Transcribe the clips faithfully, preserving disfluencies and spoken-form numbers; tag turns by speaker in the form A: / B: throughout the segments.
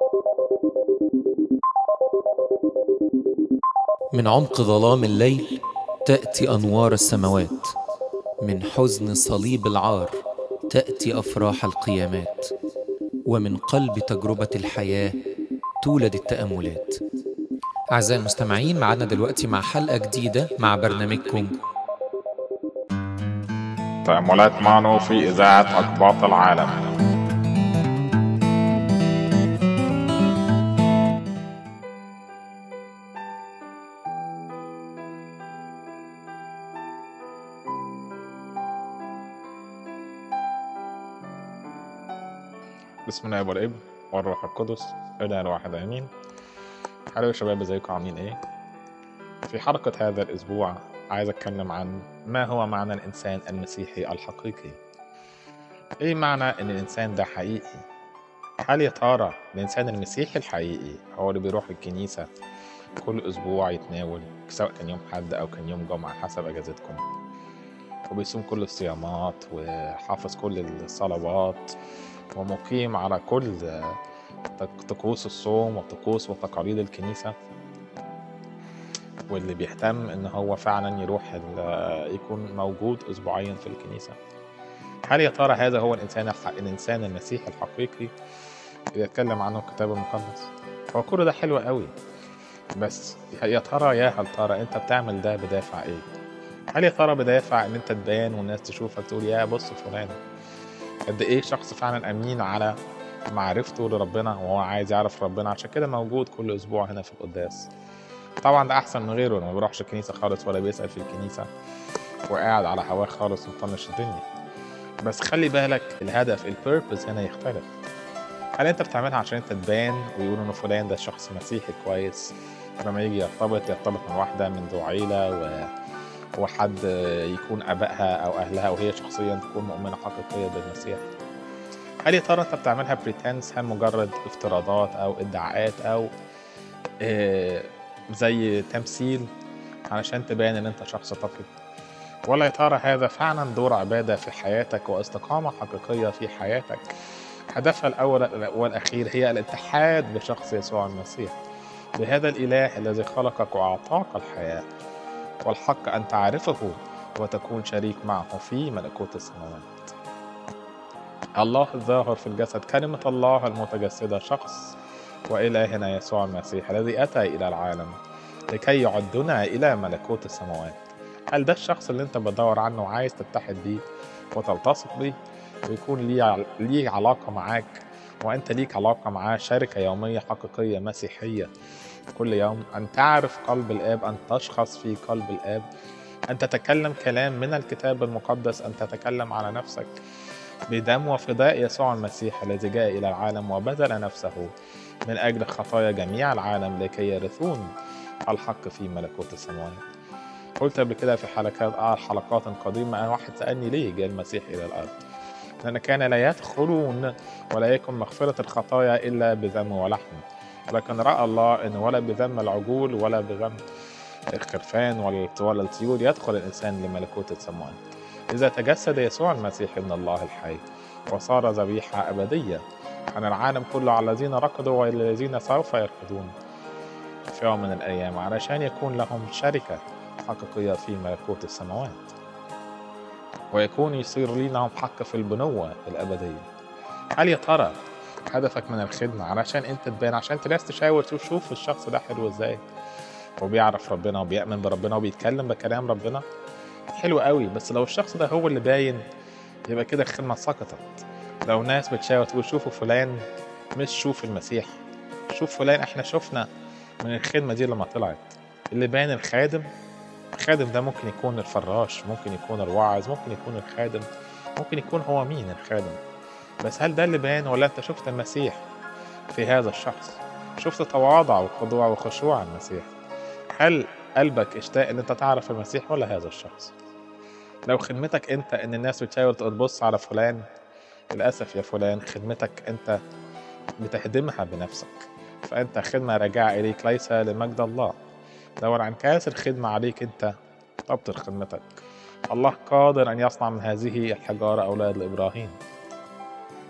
A: من عمق ظلام الليل تأتي أنوار السماوات، من حزن صليب العار تأتي أفراح القيامات، ومن قلب تجربة الحياة تولد التأملات. أعزائي المستمعين، معنا دلوقتي مع حلقة جديدة مع برنامجكم
B: تأملات مانو في إذاعة أقباط العالم. بسم الله والابن والروح القدس إله الواحد آمين. حلو يا شباب، ازيكم عاملين ايه؟ في حلقة هذا الأسبوع عايز أتكلم عن ما هو معنى الإنسان المسيحي الحقيقي. ايه معنى ان الإنسان ده حقيقي؟ هل يا ترى الإنسان المسيحي الحقيقي هو اللي بيروح الكنيسة كل أسبوع يتناول، سواء كان يوم حد أو كان يوم جمعة حسب أجازتكم، وبيصوم كل الصيامات وحافظ كل الصلوات ومقيم على كل طقوس الصوم وطقوس وتقاليد الكنيسة، واللي بيهتم ان هو فعلا يروح يكون موجود اسبوعيا في الكنيسة؟ هل يا ترى هذا هو الانسان الحق الانسان المسيحي الحقيقي اللي يتكلم عنه الكتاب المقدس؟ هو كل ده حلو قوي، بس يا ترى يا هل ترى انت بتعمل ده بدافع ايه؟ هل يا ترى بدافع ان انت تبان والناس تشوفك تقول يا بص فلان قد ايه شخص فعلا امين على معرفته لربنا وهو عايز يعرف ربنا، عشان كده موجود كل اسبوع هنا في القداس؟ طبعا ده احسن من غيره، ما بيروحش الكنيسة خالص ولا بيسأل في الكنيسة وقاعد على هواه خالص ومطنش الدنيا. بس خلي بالك الهدف البيربز هنا يختلف. هل انت بتعملها عشان انت تبان ويقولوا ان فلان ده شخص مسيحي كويس، لما يجي يرتبط يرتبط من واحدة من ذو عيلة و... وحد يكون ابائها او اهلها وهي شخصيا تكون مؤمنة حقيقية بالمسيح؟ هل يا ترى انت بتعملها بريتنس، هل مجرد افتراضات او ادعاءات او اه زي تمثيل علشان تبان ان انت شخص تقي؟ ولا يا ترى هذا فعلا دور عبادة في حياتك واستقامة حقيقية في حياتك، هدفها الأول والأخير هي الاتحاد بشخص يسوع المسيح، بهذا الإله الذي خلقك وأعطاك الحياة والحق أن تعرفه وتكون شريك معه في ملكوت السماوات. الله الظاهر في الجسد، كلمة الله المتجسدة، شخص وإلهنا يسوع المسيح الذي أتى إلى العالم لكي يعدنا إلى ملكوت السماوات. هل ده الشخص اللي انت بدور عنه وعايز تتحد بيه وتلتصق بيه ويكون ليه ليه علاقة معاك وانت ليك علاقة معاه، شركة يومية حقيقية مسيحية كل يوم، ان تعرف قلب الآب، ان تشخص في قلب الآب، ان تتكلم كلام من الكتاب المقدس، ان تتكلم على نفسك بدم وفداء يسوع المسيح الذي جاء إلى العالم وبذل نفسه من أجل خطايا جميع العالم لكي يرثون الحق في ملكوت السماوات. قلت قبل كده في حلقات آه حلقات قديمة، أنا واحد سألني ليه جاء المسيح إلى الأرض، لأن كان لا يدخلون ولا يكن مغفرة الخطايا إلا بدم ولحم، ولكن رأى الله أن ولا بدم العجول ولا بدم الخرفان ولا الطيور يدخل الإنسان لملكوت السماوات. إذا تجسد يسوع المسيح ابن الله الحي وصار ذبيحة أبدية عن العالم كله على الذين ركضوا والذين سوف يركضون في يوم من الأيام، علشان يكون لهم شركة حقيقية في ملكوت السماوات ويكون يصير لهم حق في البنوة الأبدية. هل يا ترى هدفك من الخدمة علشان انت تبان، عشان الناس تشاور تشوف شوف الشخص ده حلو ازاي وبيعرف ربنا وبيأمن بربنا وبيتكلم بكلام ربنا؟ حلو قوي، بس لو الشخص ده هو اللي باين يبقى كده الخدمة سقطت. لو ناس بتشاور تقول شوفوا فلان، مش شوف المسيح، شوف فلان. احنا شفنا من الخدمة دي لما طلعت اللي باين الخادم. الخادم ده ممكن يكون الفراش، ممكن يكون الواعظ، ممكن يكون الخادم، ممكن يكون هو مين الخادم، بس هل ده اللي بان ولا انت شفت المسيح في هذا الشخص؟ شفت تواضع وخضوع وخشوع المسيح؟ هل قلبك اشتاق ان انت تعرف المسيح ولا هذا الشخص؟ لو خدمتك انت ان الناس بتشاور تبص على فلان، للأسف يا فلان خدمتك انت بتهدمها بنفسك، فانت خدمة راجعة اليك ليس لمجد الله. دور عن كاس الخدمة عليك انت، تبطل خدمتك. الله قادر ان يصنع من هذه الحجارة اولاد لابراهيم.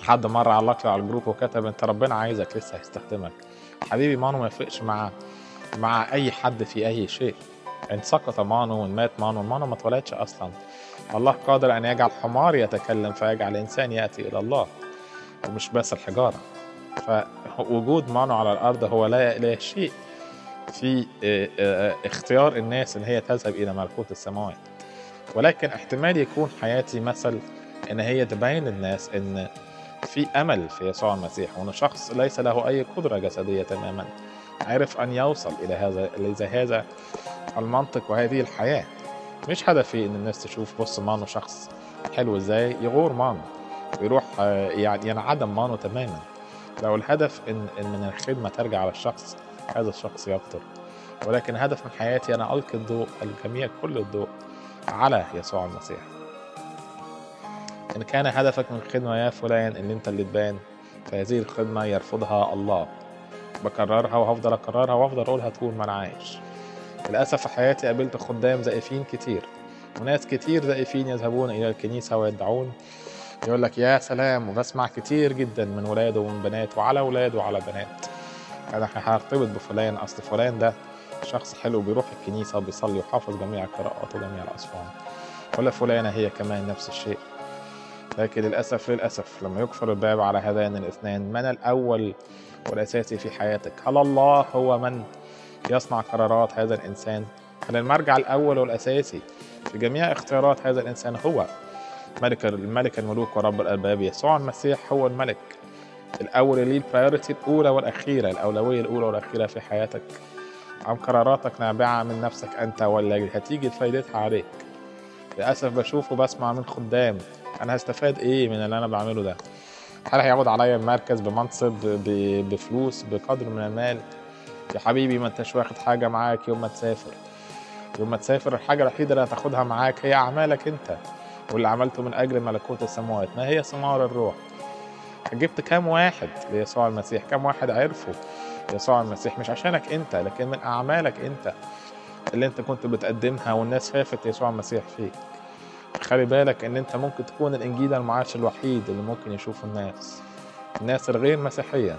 B: حد مرة علق لي على الجروب وكتب انت ربنا عايزك لسه هيستخدمك. حبيبي مانو ما يفرقش مع مع اي حد في اي شيء. ان سقط مانو وان مات مانو، مانو ما اتولدش اصلا. الله قادر ان يجعل حمار يتكلم فيجعل انسان ياتي الى الله، ومش بس الحجارة. فوجود مانو على الارض هو لا لا شيء في اختيار الناس ان هي تذهب الى ملكوت السماوات، ولكن احتمال يكون حياتي مثل ان هي تبين للناس ان في امل في يسوع المسيح، وان شخص ليس له اي قدرة جسدية تماما عرف ان يوصل الى هذا الى هذا المنطق وهذه الحياة. مش هدفي ان الناس تشوف بص مانو شخص حلو ازاي، يغور مانو ويروح يعني ينعدم مانو تماما. لو الهدف ان من الخدمة ترجع على الشخص، هذا الشخص يقدر. ولكن هدف من حياتي انا القي الضوء الجميع كل الضوء على يسوع المسيح. ان كان هدفك من الخدمة يا فلان ان انت اللي تبان، فهذه الخدمة يرفضها الله. بكررها وهفضل اكررها وافضل اقولها طول ما انا عايش. للاسف في حياتي قابلت خدام زائفين كتير، وناس كتير زائفين يذهبون الى الكنيسة ويدعون يقول لك يا سلام، وبسمع كتير جدا من ولاده ومن بنات وعلى ولاده وعلى بنات، انا هرتبط بفلان اصل فلان ده شخص حلو بيروح الكنيسة وبيصلي وحافظ جميع القراءات وجميع الأصفار، ولا فلانة هي كمان نفس الشيء. لكن للأسف للأسف لما يكفر الباب على هذين الاثنين، من الأول والأساسي في حياتك؟ هل الله هو من يصنع قرارات هذا الإنسان؟ هل المرجع الأول والأساسي في جميع اختيارات هذا الإنسان هو ملك الملك الملوك ورب الأرباب يسوع المسيح؟ هو الملك الأول اللي البرايورتي الأولى والأخيرة، الأولوية الأولى والأخيرة في حياتك؟ أم قراراتك نابعة من نفسك أنت ولا هتيجي فايدتها عليك؟ للأسف بشوف وبسمع من خدام أنا هستفاد إيه من اللي أنا بعمله ده؟ هل هيعود عليا بمركز، بمنصب، بفلوس، بقدر من المال؟ يا حبيبي ما انتش واخد حاجة معاك. يوم ما تسافر يوم ما تسافر الحاجة الوحيدة اللي هتاخدها معاك هي أعمالك أنت واللي عملته من أجل ملكوت السماوات. ما هي ثمار الروح؟ جبت كام واحد ليسوع المسيح؟ كام واحد عرفوا يسوع المسيح؟ مش عشانك أنت لكن من أعمالك أنت اللي أنت كنت بتقدمها، والناس شافت يسوع المسيح فيك. خلي بالك ان انت ممكن تكون الانجيل المعاش الوحيد اللي ممكن يشوفه الناس الناس الغير مسيحية.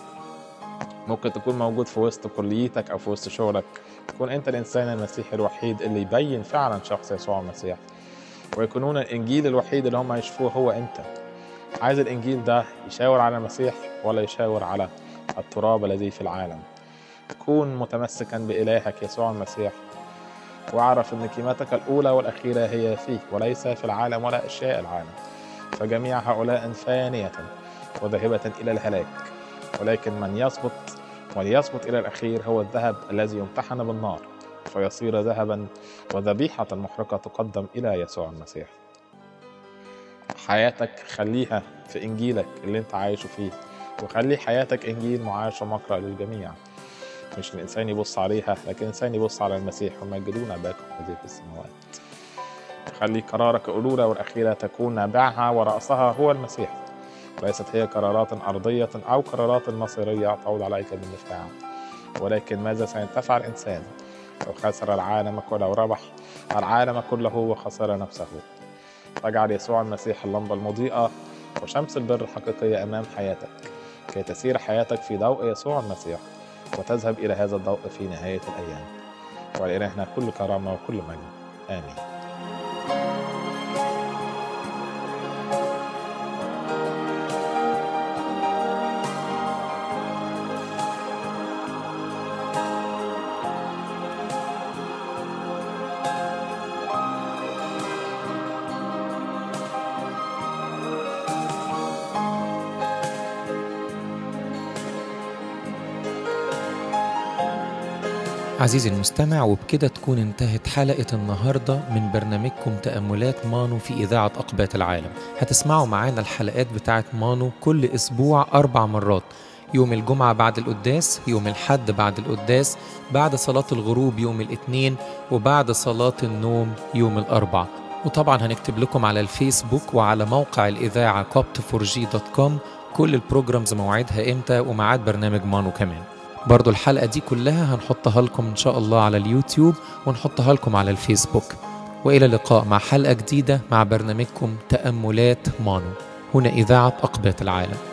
B: ممكن تكون موجود في وسط كليتك او في وسط شغلك، تكون انت الانسان المسيحي الوحيد اللي يبين فعلا شخص يسوع المسيح، ويكونون الانجيل الوحيد اللي هم يشوفوه هو انت. عايز الانجيل ده يشاور على المسيح ولا يشاور على التراب الذي في العالم؟ كون متمسكا بإلهك يسوع المسيح، واعرف ان قيمتك الاولى والاخيرة هي فيك وليس في العالم ولا اشياء العالم، فجميع هؤلاء فانية وذاهبة الى الهلاك، ولكن من يثبت وليثبت الى الاخير هو الذهب الذي يمتحن بالنار فيصير ذهبا، وذبيحة محرقة تقدم الى يسوع المسيح. حياتك خليها في انجيلك اللي انت عايشه فيه، وخلي حياتك انجيل معاش ومقرأ للجميع، مش الإنسان يبص عليها لكن الإنسان يبص على المسيح ومجدون أباكم الذي في السماوات. خلي قرارك الأولى والأخيرة تكون نابعها ورأسها هو المسيح، ليست هي قرارات أرضية أو قرارات مصيرية تعود عليك بالنفع، ولكن ماذا سينتفع الإنسان لو خسر العالم كله وربح العالم كله وخسر نفسه؟ فاجعل يسوع المسيح اللمبة المضيئة وشمس البر الحقيقية أمام حياتك كي تسير حياتك في ضوء يسوع المسيح وتذهب إلى هذا الضوء في نهاية الأيام. ولإلهنا كل كرامة وكل مجد، آمين.
A: عزيزي المستمع، وبكده تكون انتهت حلقة النهاردة من برنامجكم تأملات مانو في إذاعة أقبات العالم. هتسمعوا معانا الحلقات بتاعت مانو كل أسبوع أربع مرات، يوم الجمعة بعد القداس، يوم الحد بعد القداس، بعد صلاة الغروب يوم الاثنين، وبعد صلاة النوم يوم الأربع. وطبعا هنكتب لكم على الفيسبوك وعلى موقع الإذاعة كوبت فور جي دوت كوم كل البروجرامز موعدها إمتى ومعاد برنامج مانو كمان. برضو الحلقة دي كلها هنحطها لكم إن شاء الله على اليوتيوب ونحطها لكم على الفيسبوك. وإلى اللقاء مع حلقة جديدة مع برنامجكم تأملات مانو. هنا إذاعة أقبات العالم.